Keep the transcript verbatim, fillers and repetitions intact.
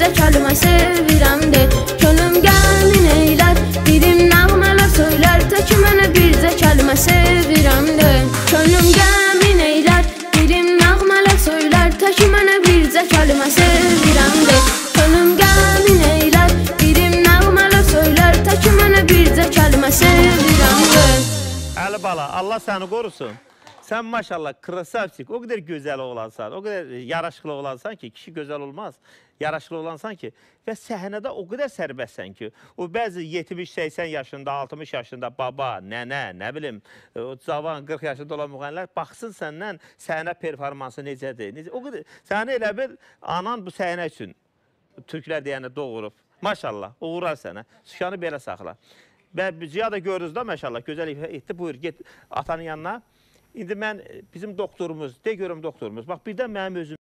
bircə kəlmə sevirəm de. Könlüm gəmin eylər, dilim nəğmələr söylər, tək mənə bircə kəlmə sevirəm de. Könlüm gəmin eylər, dilim nəğmələr söylər, tək mənə bircə kəlmə sevirəm de. Könlüm gəmin eylər, dilim nəğmələr söylər, tək mənə bircə kəlmə sevirəm de. Əli bala, Allah səni qorusun. Sən maşallah krasavçik, o qədər gözəl oğlansan, o qədər yaraşıqlı oğlansan ki, kişi gözəl olmaz, yaraşıqlı oğlansan ki, və səhnədə o qədər sərbəstsən ki, o bəzi yetmiş səksən yaşında, altmış yaşında baba, nənə, nə bilim, o cavan qırx yaşında olan müğənnilər baxsın səndən səhnə performansı necədir, necə, o qədər, səni elə bil, anan bu səhnə üçün, türklər deyəni doğurub, maşallah, uğurar sənə, Sükanı belə saxla. Və Ziya da görürüz da, maşallah, gözəl etdi, buyur, get atanın yanına. İndi mən, bizim doktorumuz, de görüm doktorumuz, bax, birdən mənim özüm